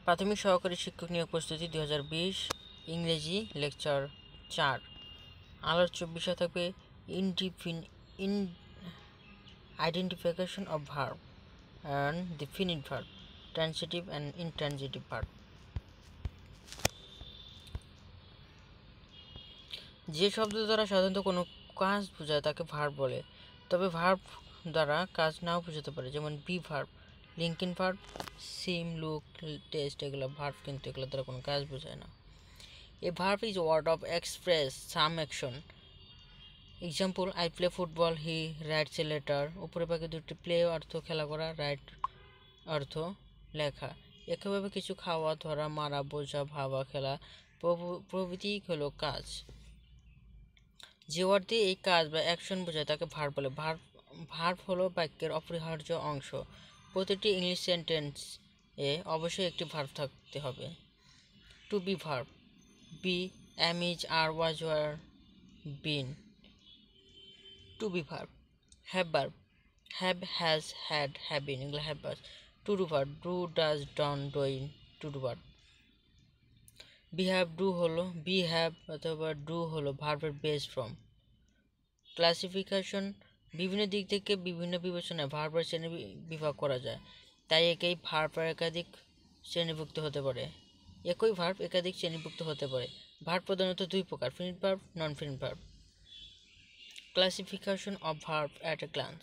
প্রাথমিক সহকারী শিক্ষক নিয়োগ প্রস্তুতি 2020 ইংরেজি লেকচার 4 আলোচ্য বিষয় থাকবে identification of verb and the finite verb, transitive and intransitive verb. যে শব্দ দ্বারা সাধারণত কোনো কাজ বোঝায় তাকে ভার্ব বলে, তবে ভার্ব দ্বারা কাজ নাও বোঝাতে পারে, যেমন be verb, linking verb, seem, look, taste, এগুলো ভার্ব, কিন্তু এগুলো দ্বারা কোনো কাজ বোঝায় না। A verb is word of express some action. Example, I play football, he writes a letter. উপরে বাকি দুটি প্লে অর্থ খেলা করা, রাইট অর্থ লেখা। একইভাবে কিছু খাওয়া, ধরা, মারা, বোঝা, ভাবা, খেলা প্রভৃতি হলো কাজ। যে ওয়ার্ডে এই কাজ বা অ্যাকশন বোঝায় তাকে ভার্ব বলে। ভার্ব হলো বাক্যের অপরিহার্য অংশ। প্রতিটি ইংলিশ সেন্টেন্স এ অবশ্যই একটি ভার্ব থাকতে হবে। To be verb, be, am, is, are, was, were, been। To be verb. Have verb, have, has, had, have been, এগুলো have verb. To do verb, do, does, done, doing, to do verb. Behave, do হলো behave অথবা do হলো ভার্বের base form. Classification, বিভিন্ন দিক থেকে বিভিন্ন বিবেচনায় ভার্বের শ্রেণী বিভাগ করা যায়, তাই একই ভার্ব একাধিক শ্রেণীভুক্ত হতে পারে। একই ভার্ব একাধিক শ্রেণীভুক্ত হতে পারে। ভার্ব প্রধানত দুই প্রকার, finite verb, non finite verb. Classification of verb at a glance.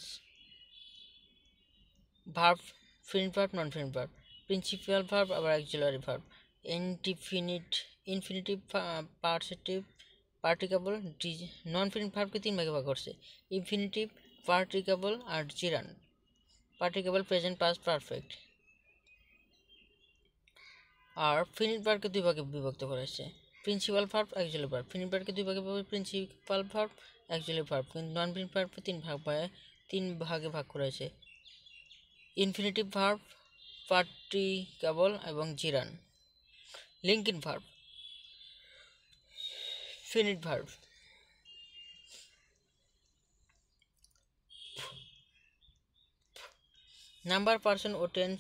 Verb, finite verb, non finite verb, principal verb আবার auxiliary verb, infinitive, participative, participle. Non finite ভার্বকে তিন ভাগে ভাগ করছে, ইনফিনিটিভ, পার্টিকেবল আর gerund. Participle, present, past, perfect. আর finite ভার্বকে দুই ভাগে বিভক্ত করা হয়েছে, principal verb, auxiliary verb. Finite ভার্বকে দুই ভাগে প্রিন্সিপাল ভার্ব, অক্সিলারি ভার্ব, কিন্তু নন ফিনিট ভার্বকে তিন ভাগে ভাগ করা হয়েছে, ইনফিনিটিভ ভার্ব, পার্টিকেবল এবং gerund. Linking verb, finite verb. Number, person ও টেন্স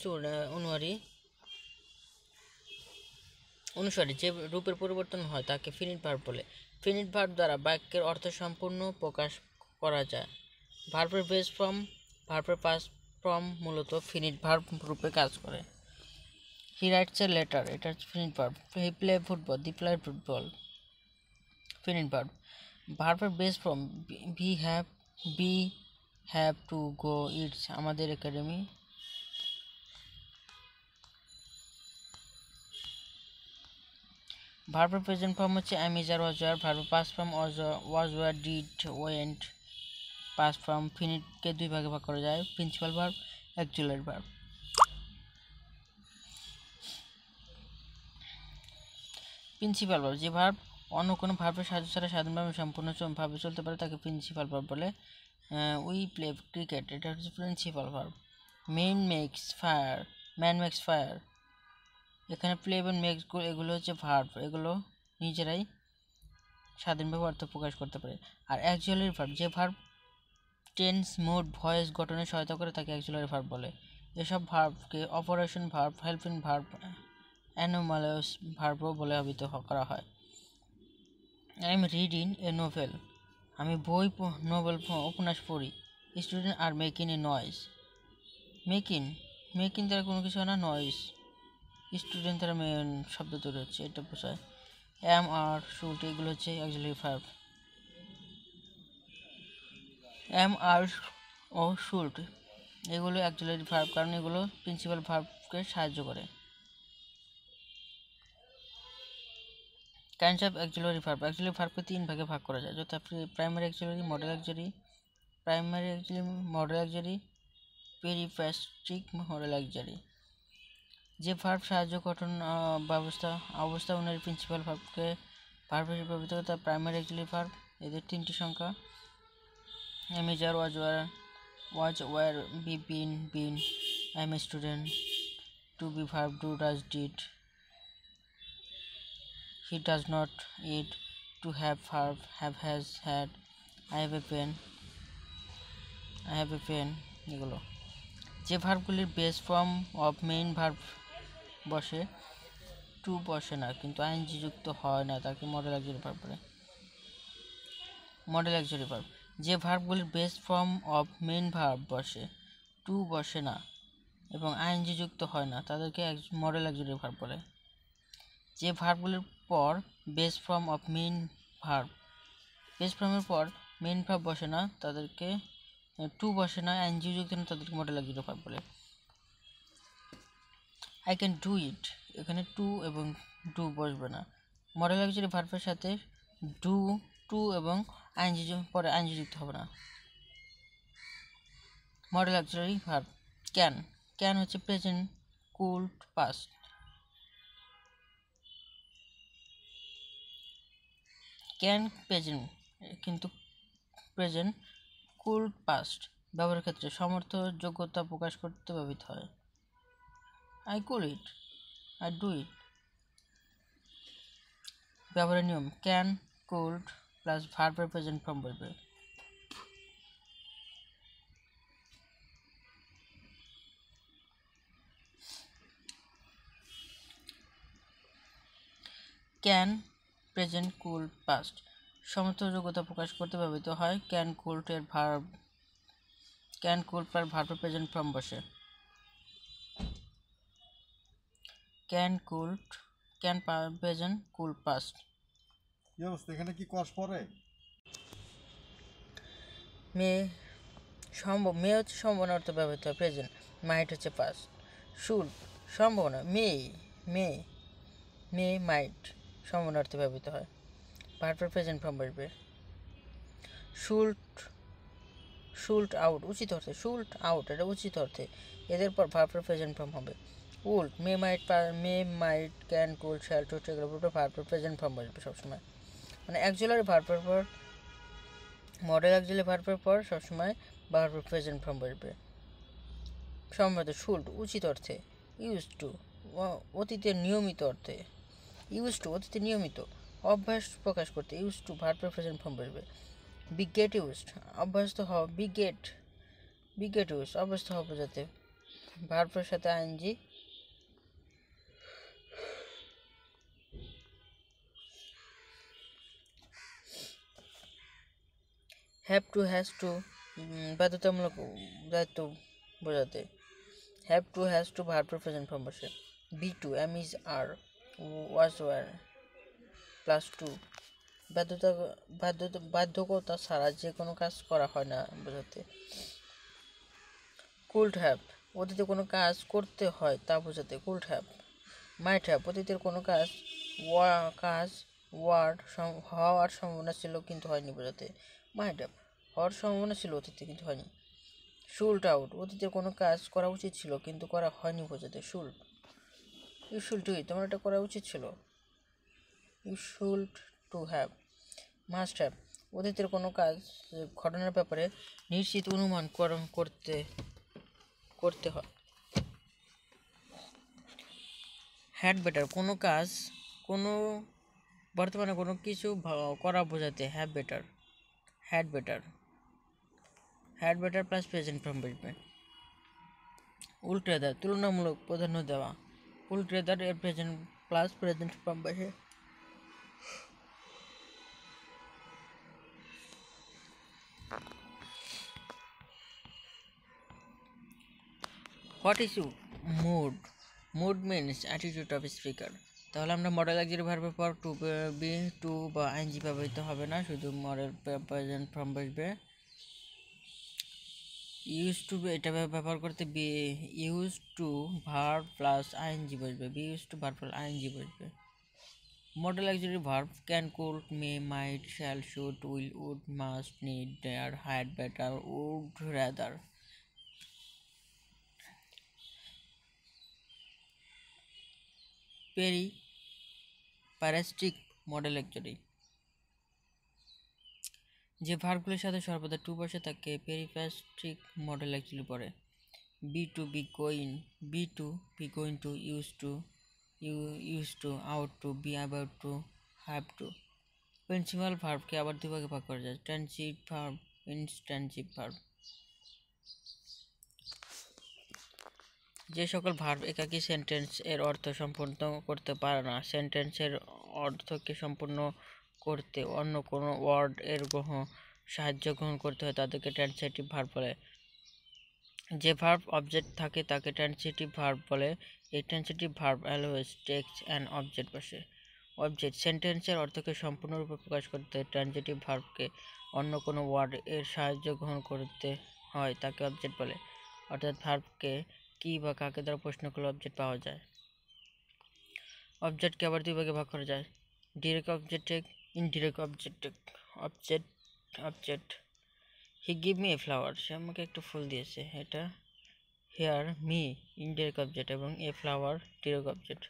অনুসারে যে রূপের পরিবর্তন হয় তাকে ফিনিট ভার্ব বলে। ফিনিট ভার্ব দ্বারা বাক্যের অর্থ সম্পূর্ণ প্রকাশ করা যায়। ভার্বের বেস ফর্ম, ভার্বের পাস্ট ফর্ম মূলত ফিনিট ভার্ব রূপে কাজ করে। হি রাইটস এ লেটার, এটা হচ্ছে finite verb. He play football, they play football, finite verb. ভার্বের base form, be have to go, it's, আমাদের একাডেমি। ভার্বের প্রেজেন্ট ফর্ম হচ্ছে am, is, are, was, were। ভার্বের past form was, were, did, went। Past form ফিনিটকে দুই ভাগে ভাগ করা যায়, principal verb, auxiliary verb. Principal verb, যে ভার্ব অন্য কোনো ভার্বের সাহায্য ছাড়া সাধারণভাবে সম্পূর্ণভাবে চলতে পারে তাকে প্রিন্সিপাল ভার্ব বলে। উই প্লে ক্রিকেট, এটা হচ্ছে principal verb. Man makes fire, এখানে প্লে এবং মেক্স এগুলো হচ্ছে ভার্ব, এগুলো নিজেরাই স্বাধীনভাবে অর্থ প্রকাশ করতে পারে। আর অক্সিলারি ভার্ব, যে ভার্ব টেন্স, মুড, ভয়েস গঠনে সহায়তা করে তাকে অক্সিলারি ভার্ব বলে। এসব ভার্বকে operation verb, helping verb, anomalous ভার্বও বলে অভিহিত করা হয়। I am reading a novel, আমি নোবেল উপন্যাস পড়ি। Student are making a noise, making দ্বারা কোনো কিছু হয় না, নয়েজ স্টুডেন্ট দ্বারা শব্দ তৈরি হচ্ছে, এটা বোঝায়। অ্যাম, আর, শুড, এগুলো হচ্ছে অক্সিলারি ভার্ব। অ্যাম, আর ও শুড এগুলো অক্সিলারি ভার্ব, কারণ এগুলো প্রিন্সিপাল ভার্বকে সাহায্য করে। Kinds of auxiliary verb, auxiliary ভার্বকে তিন ভাগে ভাগ করা যায়, যথা primary auxiliary, modal auxiliary, periphrastic, modal auxiliary. যে ভার্ব সাহায্য গঠন অবস্থা অনুযায়ী প্রিন্সিপাল ভার্বকে ভার্ব হিসেবে ব্যবহৃত করে, তার প্রাইমারি অক্সিলারি ভার্ব। এদের তিনটি সংখ্যা, am, is, are, was, were, be, been, I am a student। to be verb, do, does, did। he does not eat। to have verb, have, has, had। I have a pen, এগুলো। যে ভার্বগুলির base form of main verb বসে to বসে না কিন্তু ING যুক্ত হয় না তাকে মডেল অক্সিলারি ভার্ব বলে। মডেল অক্সিলারি ভার্ব যে ভার্বগুলির base form of main verb বসে, টু বসে না এবং আইএনজি যুক্ত হয় না তাদেরকে মডেল অক্সিলারি ভার্ব বলে। যে ভার্বগুলির পর base form of main verb, base ফর্মের পর মেইন ভার্ব বসে না তাদেরকে, টু বসে না আইএনজি যুক্ত না তাদেরকে মডেল অক্সিলারি ভার্ব বলে। আই ক্যান ডু ইট, এখানে টু এবং ডু বসবে না। মডেল অক্সিলারি ভার্বের সাথে ডু, টু এবং আইএনজি পরে আইএনজি যুক্ত হবে না। Modal auxiliary verb can, can হচ্ছে present could past, can present কিন্তু প্রেজেন্ট কুল পাস্ট ব্যবহারের ক্ষেত্রে সমর্থ যোগ্যতা প্রকাশ করতে ব্যবহৃত হয়। I could it, I do it. ব্যবহারের নিয়ম ক্যান কুড প্লাস ভার্বের প্রেজেন্ট ফর্ম বলবে। ক্যান প্রেজেন্ট কুল পাস্ট সমর্থ যোগ্যতা প্রকাশ করতে ব্যবহৃত হয়। ক্যান কুড এর ভার্ব, ক্যান কুড প্লাস ভার্বের প্রেজেন্ট ফর্ম বসে। Can could, can present could past. এখানে কি কস পরে? মে সম্ভব, মে হচ্ছে সম্ভাবনা অর্থে ব্যবহৃত হয় প্রেজেন্ট, মাইট হচ্ছে পাস্ট। শুড সম্ভাবনা, মে মে মে মাইট সম্ভাবনা অর্থে ব্যবহৃত হয়। ভার্বের প্রেজেন্ট ফর্ম বসবে। শুড, শুল্ট আউট উচিত অর্থে, শুল্ট আউট এটা উচিত অর্থে, এদের পর ভার্বের প্রেজেন্ট ফর্ম হবে। Would may might can could shall to এগুলোর উপর ভার্বের প্রেজেন্ট ফর্ম বসবে সবসময়। মানে অ্যাকচুয়ালি ভার্বের পর, মডেল অ্যাকচুয়ালি ভার্বের পর সবসময় ভার্বের প্রেজেন্ট ফর্ম বসবে। সম্ভবত শুল্ট উচিত অর্থে, ইউজ টু অতীতের নিয়মিত অর্থে, ইউজ টু অতীতে নিয়মিত, অভ্যাস প্রকাশ করতে ইউজ টু ভার্বের প্রেজেন্ট ফর্ম বসবে। বি গেট ইউজড অভ্যস্ত হওয়া, বি গেট ইউজ অভ্যস্ত হওয়া বোঝাতে ভার্বের সাথে ING. Have to, has to বাধ্যতামূলক দায়িত্ব বোঝাতে হ্যাভ টু হ্যাজ টু ভার্বের প্রেজেন্ট ফর্ম বসে। Be to am is are was were plus to বাধ্যকতা ছাড়া যে কোনো কাজ করা হয় না বোঝাতে। কুল্ড হ্যাভ অতীতে কোনো কাজ করতে হয় তা বোঝাতে কুল্ড হ্যাভ। মাইট হ্যাভ অতীতের কোনো কাজ ওয়ার্ড হওয়ার সম্ভাবনা ছিল কিন্তু হয়নি বোঝাতে মাইট হ্যাভ। হওয়ার সম্ভাবনা ছিল অতীতে কিন্তু হয়নি। শুল্ট আউট অতীতের কোনো কাজ করা উচিত ছিল কিন্তু করা হয়নি বোঝাতে শুল্ট। ইউ শুল ডু ইট তোমার এটা করা উচিত ছিল। You should to have. Must have অতীতের কোনো কাজ ঘটনার ব্যাপারে নিশ্চিত অনুমান করতে হয়। হ্যাড বেটার কোনো কাজ, কোনো বর্তমানে কোনো কিছু করা বোঝাতে have better, had better, had better plus present form বসবে। উল্টেদার তুলনামূলক প্রাধান্য দেওয়া, উল্টেদার এর প্রেজেন্ট প্লাস প্রেজেন্ট ফর্ম বসে। What is mood, mood means attitude of speaker. তাহলে আমরা মডেল অক্সিলারি ভার্বের পর টু বি টু বা আইএনজি ব্যবহৃত হবে না, শুধু মডেল প্রেজেন্ট ফর্ম বসবে। ইউজ টু এটা ব্যবহার করতে be use to verb plus ING বসবে, be use to verb plus ING বসবে। Modal auxiliary verb can could may might shall should will would must need dare had better would rather. Periphrastic modal actually যে ভার্বগুলির সাথে সর্বদা to বসে তাকে periphrastic modal actually পড়ে। Be to be going to use to ought to be about to have to. Principal ভার্বকে আবার দুই ভাগে ভাগ করা যায়, ট্রানজিটিভ ভার্ব, ইনট্রানজিটিভ ভার্ব। যে সকল ভার্ব একাকী সেন্টেন্স এর অর্থ সম্পূর্ণ করতে পারে না, সেন্টেন্সের অর্থকে সম্পূর্ণ করতে অন্য কোনো ওয়ার্ড এর সাহায্য গ্রহণ করতে হয় তাদেরকে ট্রান্সিটিভ ভার্ব বলে। যে ভার্ব অবজেক্ট থাকে তাকে ট্রান্সিটিভ ভার্ব বলে। এই transitive verb always takes an object বসে। অবজেক্ট সেন্টেন্সের অর্থকে সম্পূর্ণরূপে প্রকাশ করতে ট্রান্সিটিভ ভার্বকে অন্য কোনো ওয়ার্ড এর সাহায্য গ্রহণ করতে হয় তাকে অবজেক্ট বলে। অর্থাৎ ভার্বকে কি বা কাকে দ্বারা প্রশ্ন করলে অবজেক্ট পাওয়া যায়। অবজেক্টকে আবার দুই ভাগে ভাগ করা যায়, direct object, indirect object. Object object he give me a flower, সে আমাকে একটু ফুল দিয়েছে, এটা হেয়ার মি ইনডিরেক্ট অবজেক্ট এবং a flower direct object.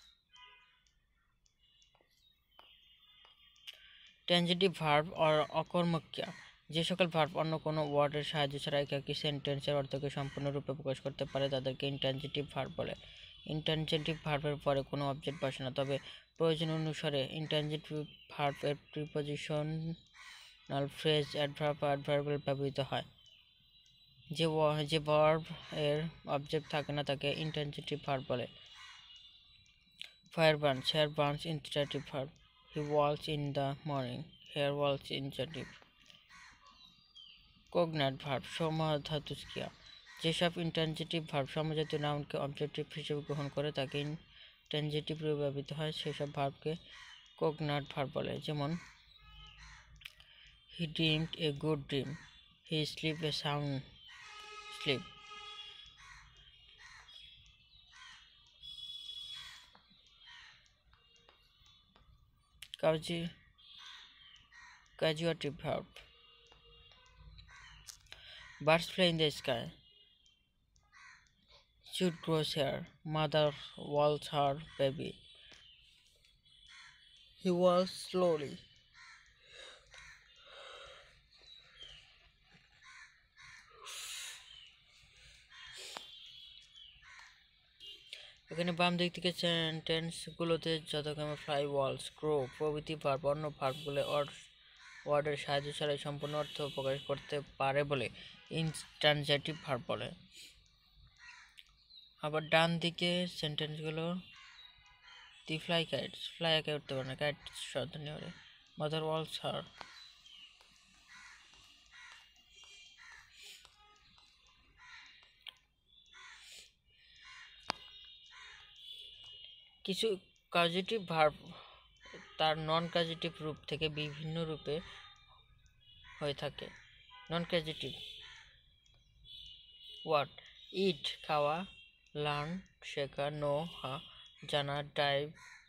Transitive verb or অকর্মক ক্রিয়া, যে সকল ভার্ব অন্য কোনো ওয়ার্ডের সাহায্য ছাড়া একাকী সেন্টেন্সের অর্থকে সম্পূর্ণরূপে প্রকাশ করতে পারে তাদেরকে ইনট্রানজিটিভ ভার্ব বলে। ইনট্রানজিটিভ ভার্বের পরে কোনো অবজেক্ট বসে না, তবে প্রয়োজন অনুসারে ইনট্রানজিটিভ ভার্বের প্রিপজিশনাল ফ্রেজ, অ্যাডভার্ব বা অ্যাডভার্বিয়াল ব্যবহৃত হয়। যে ভার্ব এর অবজেক্ট থাকে না তাকে ইনট্রানজিটিভ ভার্ব বলে। Fire burns, hair burns intransitive verb. He walks in the morning, here walks infinitive. Cognate verb সমাধাতুজ ক্রিয়া, যেসব ইনট্রানজিটিভ ভার্ব সমজাতীয় নাউনকে অবজেক্টিভ হিসেবে গ্রহণ করে তাকে ইনট্রানজিটিভ রূপে ব্যবহৃত হয়, সেসব ভার্বকে কগনাট ভার্ব বলে। যেমন he dreamed a good dream, he slept a sound sleep. Causative verb, birds fly in the sky, should grows hair, mother walks her baby, he walks slowly. এখানে বাম দিক থেকে সেন্টেন্সগুলোতে যথাক্রমে ফ্লাই, ওয়ালস, গ্রো প্রভৃতি verb অন্য ভার্বগুলো ওয়ার্ডের সাহায্য ছাড়াই সম্পূর্ণ অর্থ প্রকাশ করতে পারে বলে ইনট্রানজিটিভ ভার্ব বলে। আবার ডান দিকে সেন্টেন্সগুলো দি ফ্লাই কাইটস, ফ্লাই একে উঠতে পারে না, কাইট সর্দানি করে, মাদার ওয়ালস হার। কিছু কাজেটিভ ভার্ব তার নন কাজেটিভ রূপ থেকে বিভিন্ন রূপে হয়ে থাকে। নন কাজেটিভ ওয়ার্ড, ইট খাওয়া, লার্ন শেখা, নো জানা, ডাইভ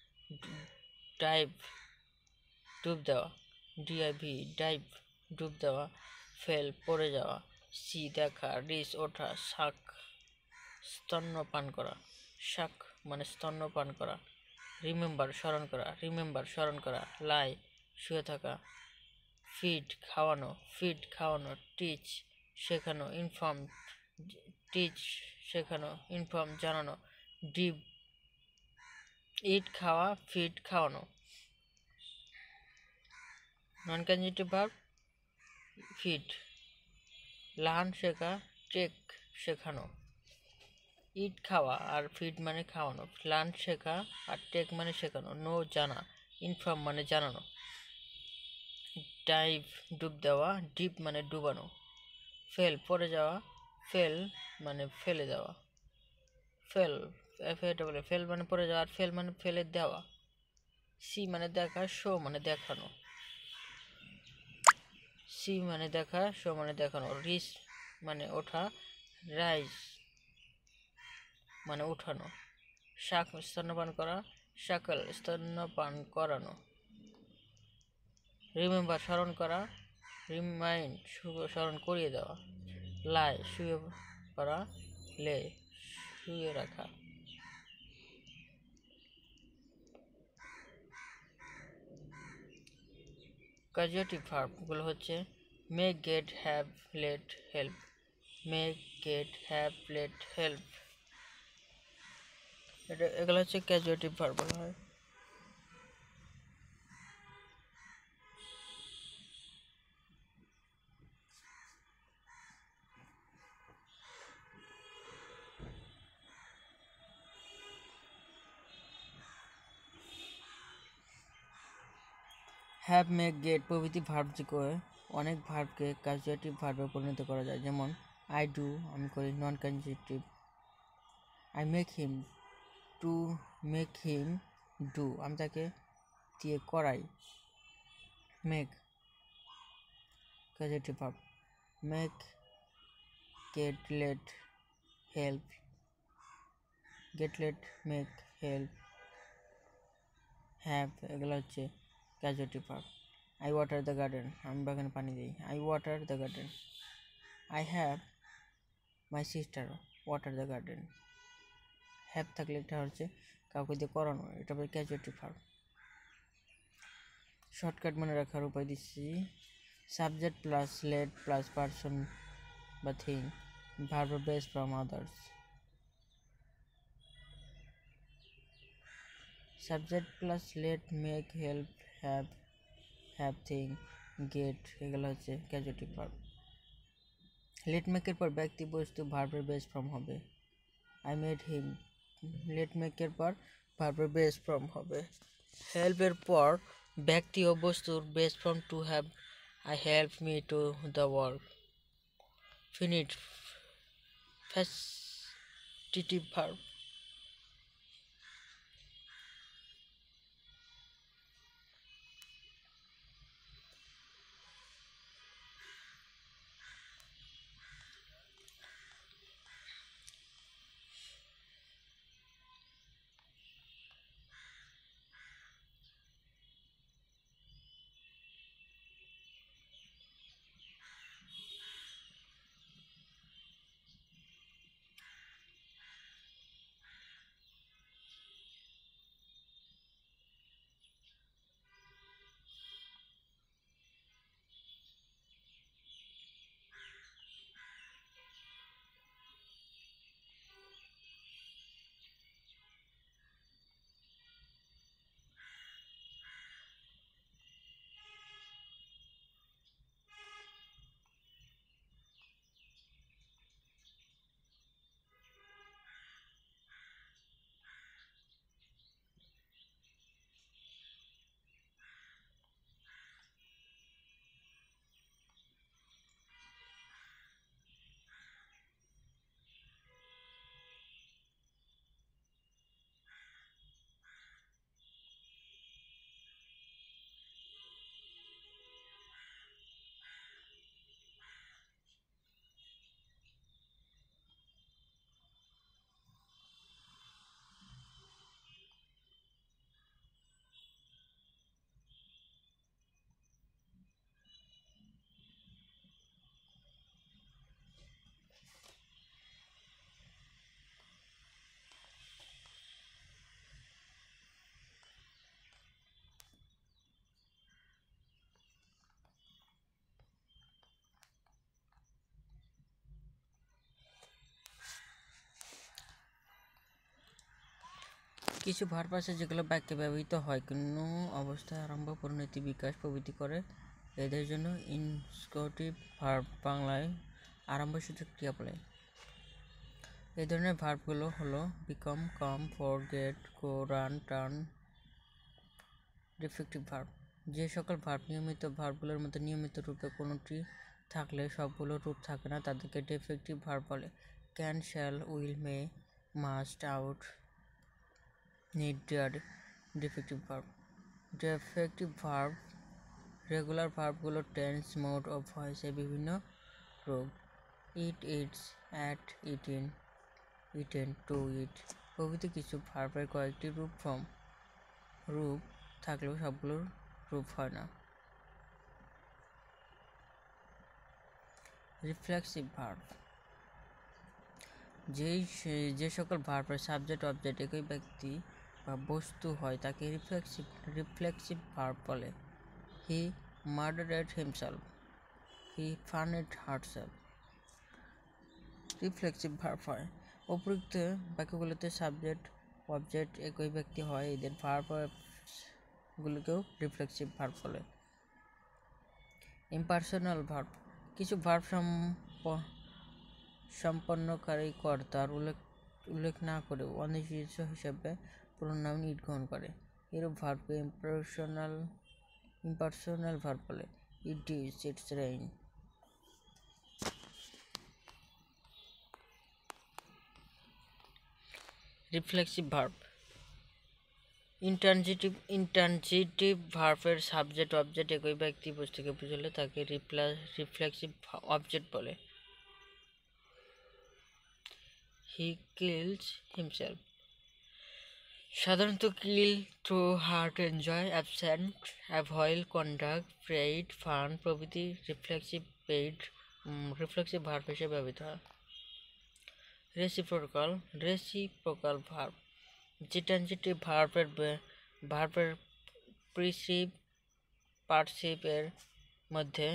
ডুব দেওয়া, ডিআইভি ডাইভ ডুব দেওয়া, ফেল পড়ে যাওয়া, সি দেখা, রিস ওঠা, শাক স্তন্যপান করা, শাক মানে স্তন্যপান করা, রিমেম্বার স্মরণ করা, লাই শুয়ে থাকা, ফিড খাওয়ানো, টিচ শেখানো, ইনফর্ম জানানো, ডিপ ইট খাওয়া, ফিড খাওয়ানো। Non causative verb, feed learn শেখা, টেক শেখানো, ইট খাওয়া আর ফিড মানে খাওয়ানো, লার্ন শেখা আর টেক মানে শেখানো, নো জানা, ইনফর্ম মানে জানানো, ডাইভ ডুব দেওয়া, ডিপ মানে ডুবানো, ফেল পড়ে যাওয়া, ফেল মানে ফেলে দেওয়া, ফেল ফেল মানে পড়ে যাওয়া আর ফেল মানে ফেলে দেওয়া, সি মানে দেখা, শো মানে দেখানো, সি মানে দেখা, শো মানে দেখানো, রিস মানে ওঠা, রাইজ মানে উঠানো, শাক স্তন্যপান করা, শাকল স্তন্যপান করানো, রিমেম্বার স্মরণ করা, রিমাইন্ড স্মরণ করিয়ে দেওয়া, লাই শুয়ে পড়া, লে শুয়ে রাখা। কাজুয়েটিভ ভার্বগুলো হচ্ছে make, get, have, let, help. Make, get, have, let, help, এগুলো হচ্ছে ক্যাজুয়েটিভ ভার্ব বলা হয়। হ্যাভ, মেক, গেট প্রভৃতি ভার্ব যোগে অনেক ভার্বকে কাজুয়েটিভ ভার্বে পরিণত করা যায়, যেমন আই ডু আমি করি, non causative I make him, to make him do আমি তাকে দিয়ে করাই, make causative verb, make, get, let, help, get, let, make, help, have এগুলো হচ্ছে causative verb. I water the garden আমি বাগানে পানি দিই, I water the garden. I have my sister water the garden. Have থাকলে এটা হচ্ছে কাউকে দিয়ে করানো, এটা বলে ক্যাজুয়েটিভ ভার্ব। শর্টকাট মনে রাখার উপায় দিচ্ছি, subject plus let plus person বা thing, verb base from others. Subject plus let, make, help, have, thing, get এগুলো হচ্ছে ক্যাজুয়েটিভ ভার্ব। লেট মেকের পর ব্যক্তি বস্তু ভার্বের বেস ফর্ম হবে, আই মেড হিম, লেট মেকের পর ভার্বের বেস ফর্ম হবে। হেল্পের পর ব্যক্তি ও বস্তুর base form to have, I help me to the work. Finite factitive verb. কিছু ভার্ব আছে যেগুলো বাক্যে ব্যবহৃত হয় কোনো অবস্থায় আরম্ভ, পরিণতি, বিকাশ প্রভৃতি করে, এদের জন্য ইনস্কটিভ ভার্ব বাংলায় আরম্ভসূচক ক্রিয়া বলে। এই ধরনের ভার্বগুলো হলো become, come, forget, go, run, turn. Defective verb যে সকল ভার্ব নিয়মিত ভার্বগুলোর মধ্যে নিয়মিত রূপে কোনোটি থাকলে সবগুলো রূপ থাকে না তাদেরকে ডিফেক্টিভ ভার্ব বলে। Can, shall, will, may, must, ought, need, dare. Defective verb defective verb regular ভার্বগুলো টেন্স, মোড ও ভয়েসে বিভিন্ন রূপ, eat, eats, ate, eating, eaten, to eat প্রভৃতি কিছু ভার্বের কয়েকটি রূপ থাকলেও সবগুলোর রূপ হয় না। রিফ্লেক্সিভ ভার্ব যে সকল ভার্বের সাবজেক্ট অবজেক্ট একই ব্যক্তি বা বস্তু হয় তাকে রিফ্লেক্সিভ ভার্ব বলে। He murdered himself, he fanned herself. Reflexive verb হয় উপযুক্ত বাক্যগুলোতে সাবজেক্ট অবজেক্ট একই ব্যক্তি হয়, এদের ভার্বগুলোকেও রিফ্লেক্সিভ ভার্ব বলে। ইম্পার্সোনাল ভার্ব কিছু ভার্ব সম্পন্নকারী কর্তার উল্লেখ না করে অনির্দিষ্ট হিসেবে প্রোনাউন ইট গ্রহণ করে, এরূপ ভার্বকে ইম্পার্সোনাল ইম্পার্সোনাল ভার্ব বলে it dews, it's rain. Reflexive verb, intransitive ভার্বের সাবজেক্ট অবজেক্ট একই ব্যক্তি বস্তুকে বুঝালে তাকে রিফ্লেক্সিভ অবজেক্ট বলে। হি কিলস হিমসেলফ, সাধারণত kill through hurt, enjoy, absent, avoid, conduct, pride, fun প্রভৃতি রিফ্লেক্সিভ ভার্ব হিসেবে ব্যবহৃত হয়। রেসিপ্রোকাল ভার্ব, যে ট্রানজিটিভ ভার্বের প্রিসিভ পার্টিসিপের মধ্যে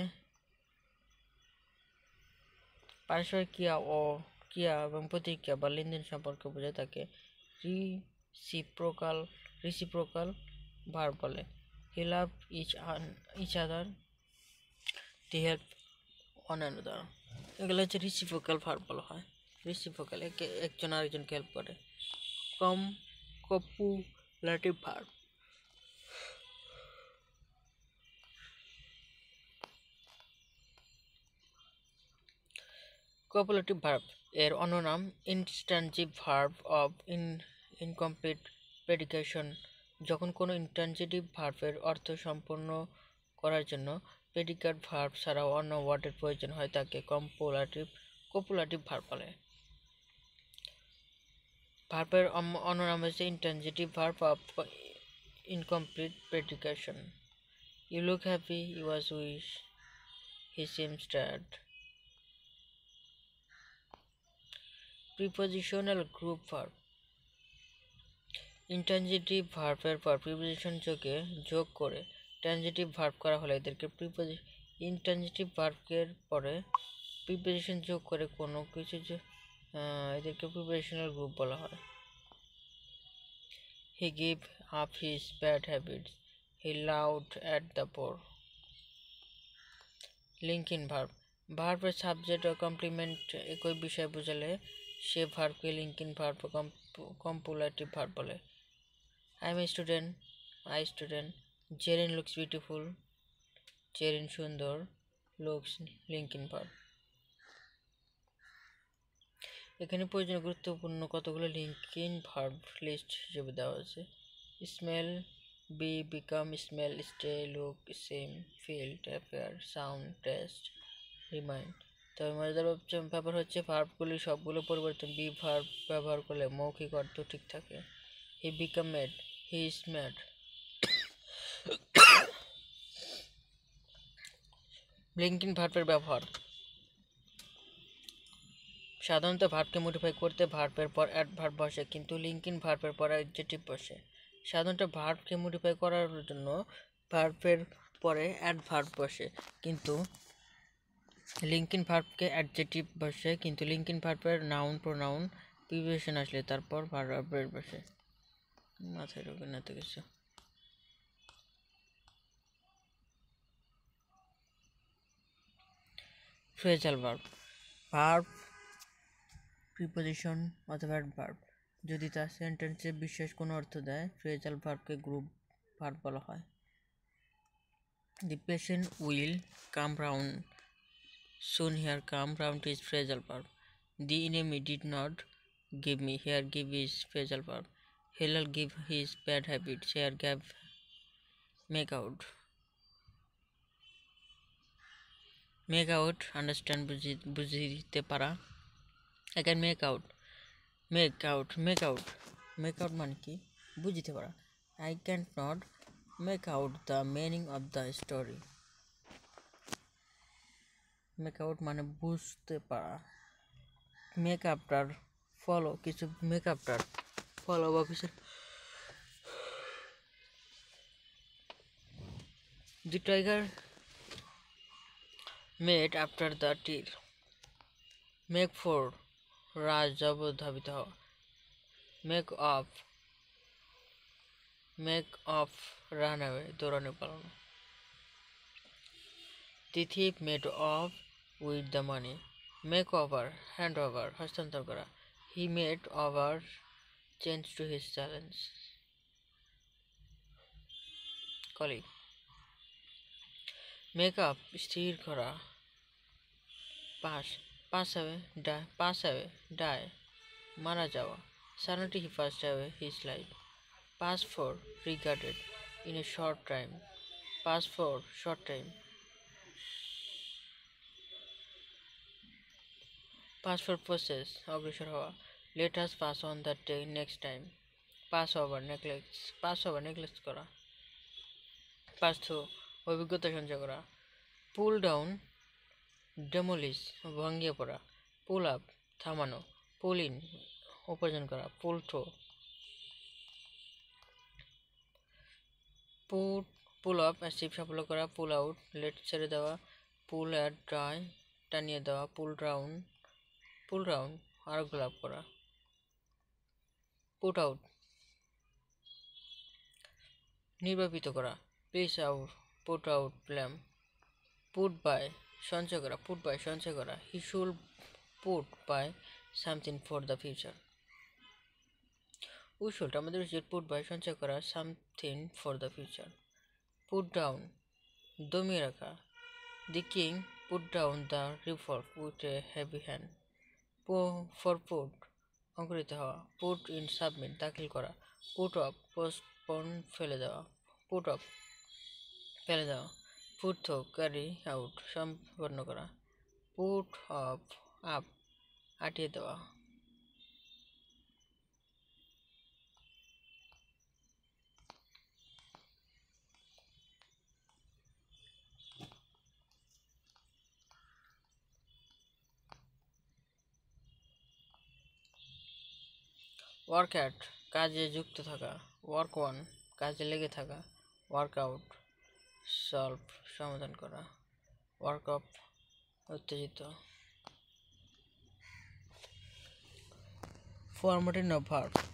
পারস্পরিক ক্রিয়া এবং প্রতিক্রিয়া বা লেনদেন সম্পর্ক বোঝায় তাকে রিসিপ্রোকাল ভার্ব বলে। He love each other, they help one another, এগুলো হচ্ছে রিসিপ্রোকাল ভার্ব বলা হয়। রিসিপ্রোকাল একজন আরেকজনকে হেল্প করে। কপুলেটিভ ভার্ব, কপুলেটিভ ভার্ব এর অন্য নাম substantive verb of incomplete predication. যখন কোনো ইনস্ট্যান্টিভ ভার্বের অর্থ সম্পূর্ণ করার জন্য প্রেডিকেট ভার্ব ছাড়াও অন্য ওয়ার্ডের প্রয়োজন হয় তাকে কপুলেটিভ ভার্ব বলে। ভার্বের অন্য নাম হচ্ছে substantive verb of incomplete predication. You look happy, you was wish, he seems sad. Prepositional group verb, intransitive ভার্বের পর প্রিপোজিশন যোগ করে ট্রানজিটিভ ভার্ব করা হলে এদেরকে ইনট্রানজিটিভ ভার্বের পরে প্রিপোজিশন যোগ করে কোনো কিছু এদেরকে প্রিপোজিশনাল গ্রুপ বলা হয়। He give up his bad habits, he laughed at the poor. Linking verb, ভার্বের সাবজেক্ট ও কমপ্লিমেন্ট একই বিষয় বোঝালে সে ভার্বকে লিঙ্কিং ভার্ব কম্পুলেটিভ ভার্ব বলে। I am a student, I student. Jerin looks beautiful, Jerin সুন্দর। Looks linking verb. এখানে প্রয়োজনীয় গুরুত্বপূর্ণ কতগুলো লিঙ্কিং ভার্ব লিস্ট হিসেবে দেওয়া আছে। Smell, be, become, smell, stay, look, seem, feel, appear, sound, taste, remind. তবে মজাদার ব্যাপার হচ্ছে ভার্বগুলি সবগুলো পরিবর্তন বি ভার্ব ব্যবহার করলে মৌখিক অর্থ ঠিক থাকে। He become mad, he is mad. Linking ভার্বের ব্যবহার, সাধারণত ভার্বকে মডিফাই করতে ভার্বের পর অ্যাডভার্ব বসে, কিন্তু লিঙ্কিং ভার্বের পর অ্যাডজেক্টিভ বসে। সাধারণত ভার্বকে মডিফাই করার জন্য ভার্বের পরে অ্যাডভার্ব বসে, কিন্তু লিঙ্কিং ভার্বকে অ্যাডজেক্টিভ বসে, কিন্তু লিঙ্কিং ভার্বের নাউন প্রোনাউন প্রিপোজিশন আসলে তারপর ভার্বের বসে। মাথায় ঢোকে না তো কিছু। ফ্রেজাল ভার্ব, ভার্ব প্রিপোজিশন অথবা অ্যাডভার্ব যদি তার সেন্টেন্সে বিশেষ কোনো অর্থ দেয় ফ্রেজাল ভার্বকে গ্রুপ ভার্ব বলা হয়। The patient will come round soon, here come round is phrasal verb. The enemy did not give me, here give is phrasal verb. He'll give his bad habits, here gave make out. Make out understand বুঝিতে পারা। I can make out মানে কি বুঝিতে পারা। I can't not make out the meaning of the story. Make out মানে বুঝতে পারা। Make after follow, কিছু মেক আফটার ফলো বা কিছু। The tiger made after the deer. Make for রাজ যাব ধাবিত হওয়া। মেক অফ রান অ্যাওয়ে দৌড়ানো পালানো। The thief made off with the money. Make over hand over হস্তান্তর করা। He made over change to his challenge colleague. Make up স্থির করা, পাস পাস অ্যাওয়ে ডাই, মারা যাওয়া, suddenly he passed away his life. Pass for regarded, in a short time, pass for short time, pass for possess অগ্রসর হওয়া, let us pass on that day next time, pass over neglect করা, pass through অভিজ্ঞতা সঞ্চয় করা, pull down demolish ভাঙিয়ে পড়া, pull up থামানো, pull in উপার্জন করা, pull through pull up achieve সাফল্য করা, পুল আউট লেট ছেড়ে দেওয়া, পুল অ্যাট ড্রাই টানিয়ে দেওয়া, পুল রাউন্ড আরোগ্য লাভ করা, পুট আউট নির্বাপিত করা, please out put out flame, put by সঞ্চয় করা, he should put by something for the future, আমাদের উচিত পুট বাই সঞ্চয় করা something for the future, put down দমিয়ে রাখা, the king put down the revolt with a heavy hand, for put অঙ্কুরিত হওয়া, পুট ইন সাবমিট দাখিল করা, পুট অফ পোস্টপোন ফেলে দেওয়া, পুট থো ক্যারি আউট সম্পন্ন করা, পুট অফ আপ আটিয়ে দেওয়া। ওয়ার্ক অ্যাট কাজে যুক্ত থাকা, ওয়ার্ক অন কাজে লেগে থাকা, ওয়ার্ক আউট সলভ সমাধান করা, ওয়ার্ক অফ উত্তেজিত। Formatting of verb,